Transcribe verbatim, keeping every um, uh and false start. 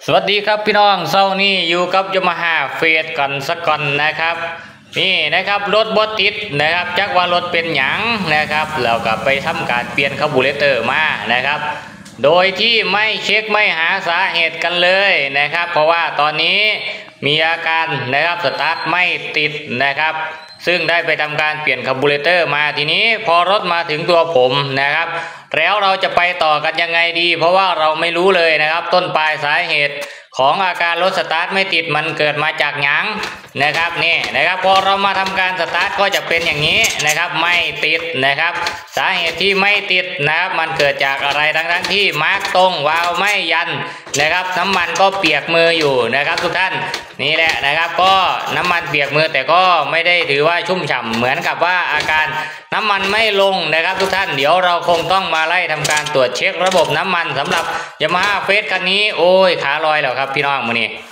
สวัสดีครับพี่น้องเช้านี้อยู่กับยามาฮ่าเฟสกันสักก่อนนะครับนี่นะครับรถบดติดนะครับจักว่ารถเป็นหยังนะครับแล้วก็ไปทำการเปลี่ยนคาร์บูเรเตอร์มานะครับโดยที่ไม่เช็คไม่หาสาเหตุกันเลยนะครับเพราะว่าตอนนี้มีอาการนะครับสตาร์ทไม่ติดนะครับซึ่งได้ไปทำการเปลี่ยนคาร์บูเรเตอร์มาทีนี้พอรถมาถึงตัวผมนะครับแล้วเราจะไปต่อกันยังไงดีเพราะว่าเราไม่รู้เลยนะครับต้นปลายสาเหตุของอาการรถสตาร์ทไม่ติดมันเกิดมาจากหยังนะครับนี่นะครับพอเรามาทำการสตาร์ทก็จะเป็นอย่างนี้นะครับไม่ติดนะครับสาเหตุที่ไม่ติดนะครับมันเกิดจากอะไรทั้งๆที่มาร์กตรงวาล์วไม่ยันนะครับน้ำมันก็เปียกมืออยู่นะครับทุกท่านนี่แหละนะครับก็น้ำมันเปียกมือแต่ก็ไม่ได้ถือว่าชุ่มฉ่ำเหมือนกับว่าอาการน้ำมันไม่ลงนะครับทุกท่านเดี๋ยวเราคงต้องมาไล่ทำการตรวจเช็คระบบน้ำมันสำหรับยามาฮ่าเฟสคันนี้โอ้ยขาลอยแล้วครับพี่น้องมื้อนี้